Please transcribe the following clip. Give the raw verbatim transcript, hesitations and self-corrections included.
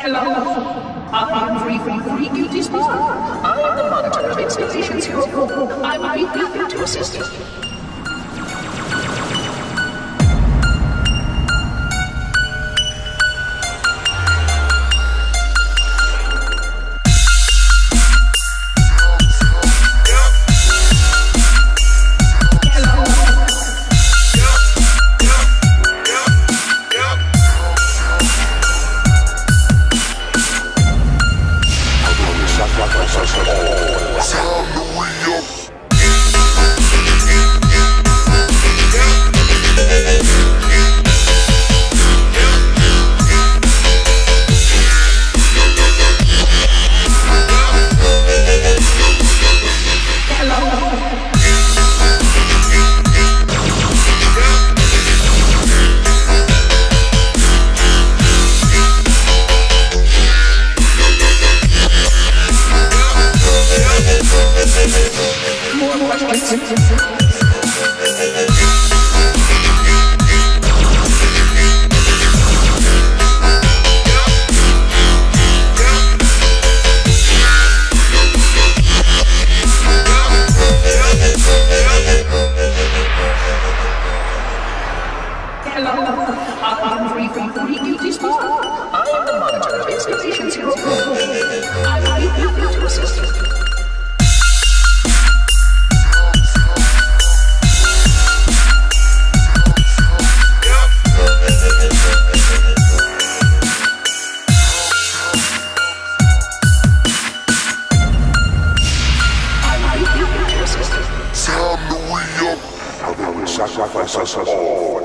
Hello. I am free from free guilty speech. I am the monitor of installations here. I will be happy to assist you. I'm free from free guilty speech. I am the monitor of installations here. I will be happy to assist you. Time to re-up. I will sacrifice us all.